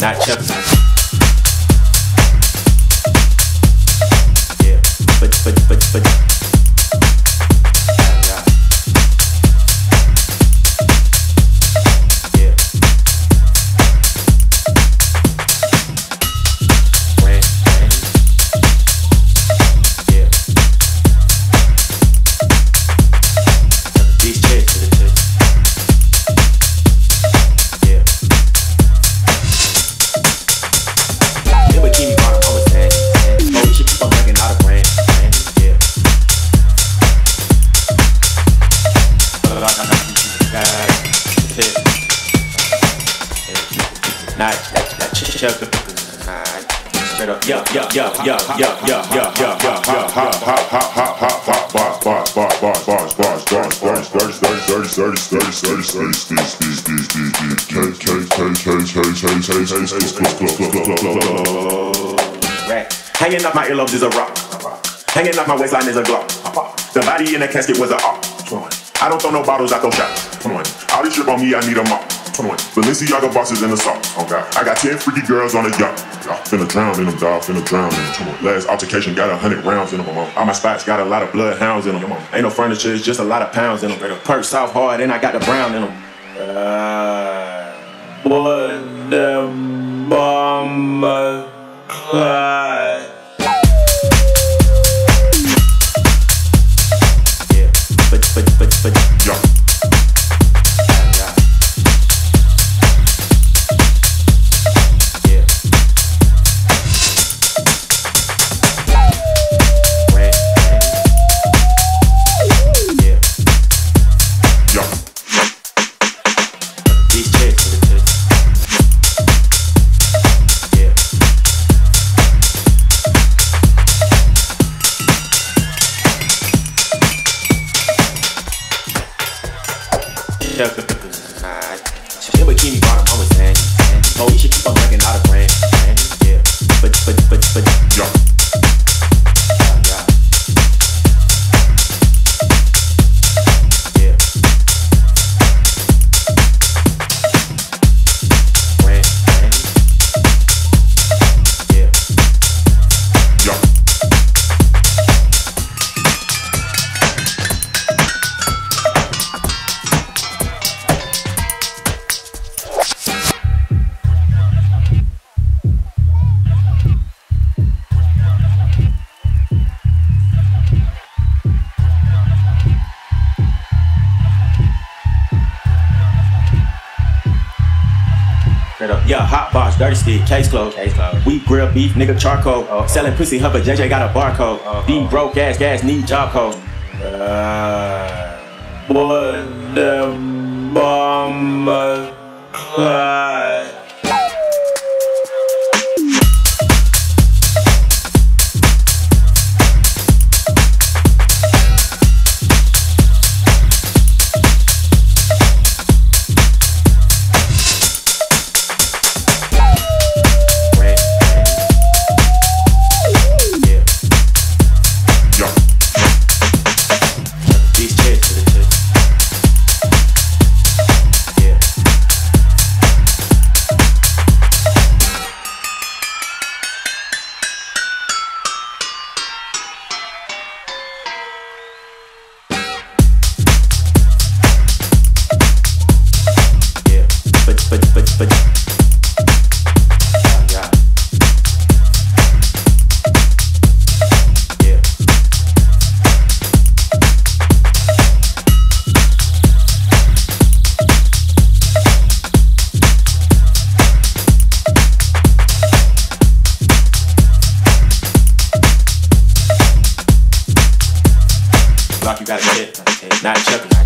not chucking. Yeah, but. Straight up, yeah. Hanging off my earlobes is a rock. Hanging off my waistline is a Glock. The body in the casket was a op. I don't throw no bottles, I throw shots. All this drip on me, I need a mop. Balenciaga bosses in the sauce. I got 10 freaky girls on a yacht. Finna drown in them, dog. Finna drown in them. Last altercation got 100 rounds in them. All my spots got a lot of bloodhounds in them. Ain't no furniture, it's just a lot of pounds in them. Perk soft hard, and I got the brown in them. What the bomber cry? Yeah, but, yo. Your bikini bottom, I'm a sand. Oh, you should keep on ranking out a brand. Yeah, but, yo. Yeah, hot box, dirty stick, case closed. Wheat grill beef, nigga charcoal. Selling pussy, her but JJ got a barcode. These broke ass gas need job code. What the bomber cry? But like you gotta get, not chucking.